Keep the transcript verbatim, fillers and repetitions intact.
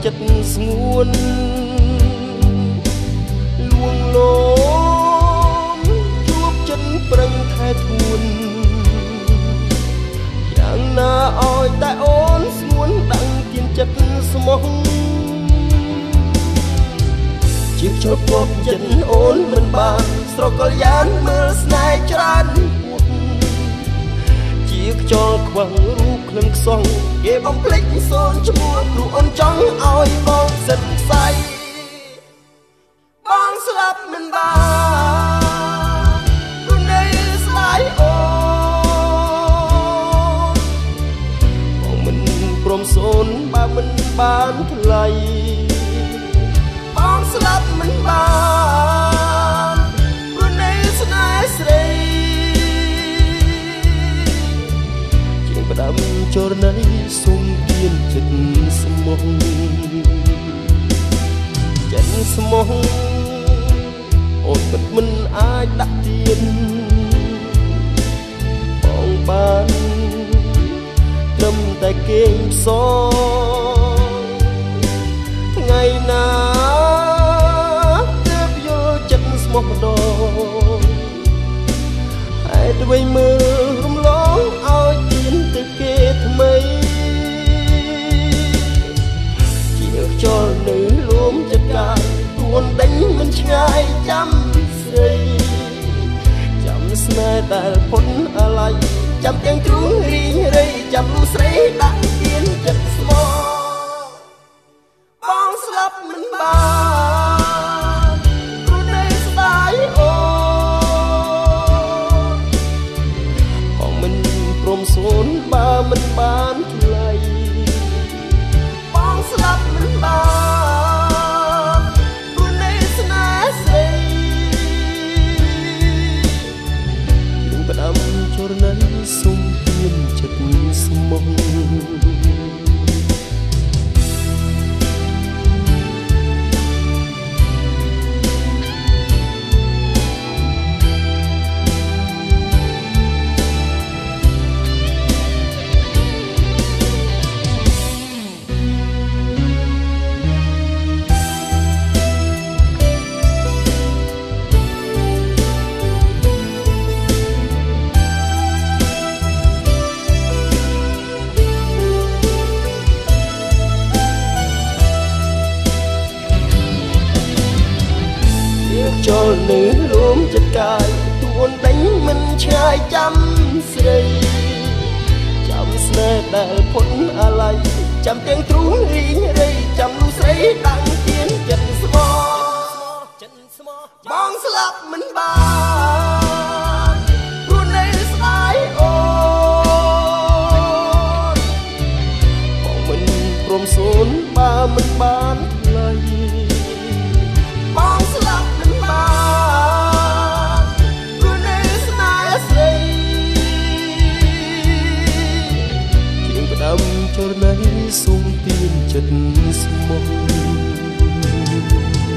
ចិត្តស្ងួនលួងលោមជួបចិត្តប្រឹងថែធួនយ៉ាងណាឲ្យតែអូនស្ងួនដឹងទៀនចិត្តស្មោះជាខ្យល់ពកចិត្តអូនមិនបានស្រកលយ៉ាងមើលស្នេហ៍ច្រើនពួតជាខ្យល់ខ្វឹងរូបក្លិនខ្សងគេបំភ្លេចសូនឈ្មោះព្រោះអូនចង់ឲ្យបងសិតខ្សែបងស្លាប់មិនបានព្រោះនៅស្ដាយអូនបងមិនព្រមសូនបើមិនបានថ្លៃបងស្លាប់មិនបានព្រោះនៅស្នេហ៍ស្រីជាងផ្ដាំចរណៃសុំទៀនចិត្តស្មោះចិត្តស្មោះអូនពិតមិនអាចដាក់ទៀនបងបានត្រឹមតែគេងផ្សងថ្ងៃណាទើបយល់ចិត្តស្មោះម្ដងហេតុអ្វីមើលរំលងឲ្យទៀនទៅគេថ្មីជាខ្យល់នៅលួមចិត្តកាយទួនដេញមិនឆ្ងាយចាំស្រីចាំស្នេហ៍ដែលផុនអាឡ័យចាំទាំងទ្រូងរីងរៃចាំលូស្រីដាក់ទៀនចិត្តស្មោះបងស្លាប់មិនបានព្រោះនៅស្ដាយអូនបងមិនព្រមសូនបើមិនបានថ្លៃបងស្លាប់មិនបានព្រោះនៅស្នេហ៍ស្រីយើងផ្ដាំចរណៃសុំទៀនចិត្តស្មោះចូលនៅលួមចិត្តកាយទួនដេញមិនឆ្ងាយចាំស្រីចាំស្នេហ៍ដែលផុនអាឡ័យចាំទាំងទ្រូងរីងរៃចាំលូស្រីដាក់ទៀនចិត្តស្មោះបងស្លាប់មិនបានព្រោះនៅស្ដាយអូនបងមិនព្រមសូនបើមិនបានថ្លៃបងស្លាប់មិនបានព្រោះនៅស្នេហ៍ស្រីជាងផ្ដាំចរណៃសុំទៀនចិត្តស្មោះ